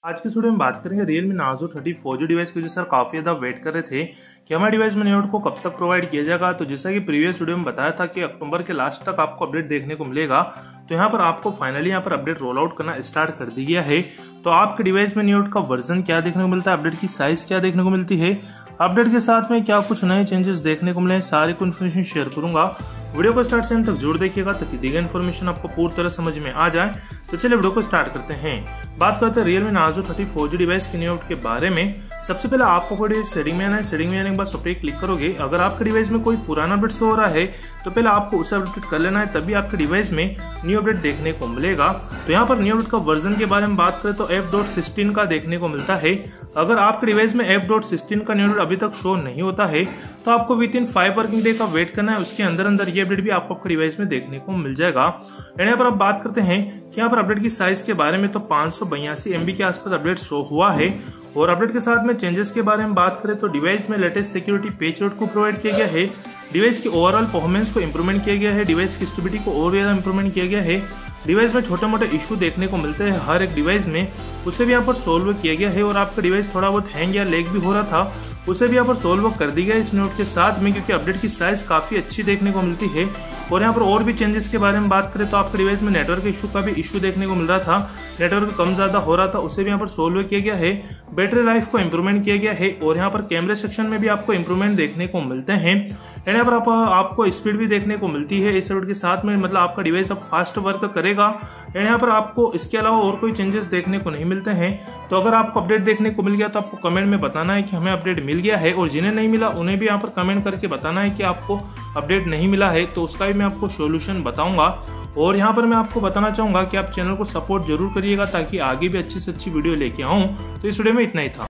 आज की वीडियो में बात करेंगे Realme Narzo 30 4G डिवाइस की, जो सर काफी ज्यादा वेट कर रहे थे कि हमारे डिवाइस में नोट को कब तक प्रोवाइड किया जाएगा। तो जैसा कि प्रीवियस वीडियो में बताया था कि अक्टूबर के लास्ट तक आपको अपडेट देखने को मिलेगा। तो यहाँ पर आपको फाइनली यहाँ पर अपडेट रोल आउट करना स्टार्ट कर दिया है। तो आपके डिवाइस में नोट का वर्जन क्या देखने को मिलता है, अपडेट की साइज क्या देखने को मिलती है, अपडेट के साथ में क्या कुछ नए चेंजेस देखने को मिले, सारी को इन्फॉर्मेशन शेयर करूंगा। वीडियो को स्टार्ट से एंड तक जरूर देखिएगा ताकि दी गई इन्फॉर्मेशन आपको पूरी तरह समझ में आ जाए। तो चलिए वीडियो को स्टार्ट करते हैं। बात करते हैं Realme Narzo 30 4G डिवाइस के न्यू के बारे में। सबसे पहले आपको सेटिंग में आना है। सेटिंग में आने के बाद सॉफ्टवेयर क्लिक करोगे। अगर आपके डिवाइस में कोई पुराना अपडेट शो हो रहा है तो पहले आपको उसे अपडेट कर लेना है, तभी आपके डिवाइस में न्यू अपडेट देखने को मिलेगा। तो यहाँ पर न्यू अपडेट का वर्जन के बारे में बात करें तो F.16 का देखने को मिलता है। अगर आपके डिवाइस में F.16 का न्यू अपडेट अभी तक शो नहीं होता है तो आपको विद इन 5 वर्किंग डे का वेट करना है। उसके अंदर ये अपडेट भी आपको आपके डिवाइस में देखने को मिल जाएगा। यहाँ पर आप बात करते हैं कि यहाँ पर अपडेट की साइज के बारे में तो 582 MB के आसपास अपडेट शो हुआ है। और अपडेट के साथ में चेंजेस के बारे में बात करें तो डिवाइस में लेटेस्ट सिक्योरिटी पैच नोट को प्रोवाइड किया गया है। डिवाइस की ओवरऑल परफॉर्मेंस को इंप्रूवमेंट किया गया है। डिवाइस की स्टेबिलिटी को और ज्यादा इंप्रूवमेंट किया गया है। डिवाइस में छोटे मोटे इशू देखने को मिलते हैं हर एक डिवाइस में, उसे भी यहाँ पर सोल्व किया गया है। और आपका डिवाइस थोड़ा बहुत हैंग या लैग भी हो रहा था, उसे भी यहाँ पर सोल्व कर दी गया इस नोट के साथ में, क्योंकि अपडेट की साइज काफी अच्छी देखने को मिलती है। और यहाँ पर और भी चेंजेस के बारे में बात करें तो आपके डिवाइस में नेटवर्क इशू का भी इशू देखने को मिल रहा था, नेटवर्क कम ज्यादा हो रहा था, उसे भी यहाँ पर सोल्व किया गया है। बैटरी लाइफ को इंप्रूवमेंट किया गया है। और यहाँ पर कैमरे सेक्शन में भी आपको इंप्रूवमेंट देखने को मिलते हैं। यहाँ पर आपको स्पीड भी देखने को मिलती है इस अपडेट के साथ में, मतलब आपका डिवाइस अब फास्ट वर्क करेगा। यहाँ पर आपको इसके अलावा और कोई चेंजेस देखने को नहीं मिलते हैं। तो अगर आपको अपडेट देखने को मिल गया तो आपको कमेंट में बताना है कि हमें अपडेट मिल गया है, और जिन्हें नहीं मिला उन्हें भी यहाँ पर कमेंट करके बताना है कि आपको अपडेट नहीं मिला है, तो उसका भी मैं आपको सॉल्यूशन बताऊंगा। और यहाँ पर मैं आपको बताना चाहूंगा कि आप चैनल को सपोर्ट जरूर करिएगा ताकि आगे भी अच्छी से अच्छी वीडियो लेके आऊं। तो इस वीडियो में इतना ही था।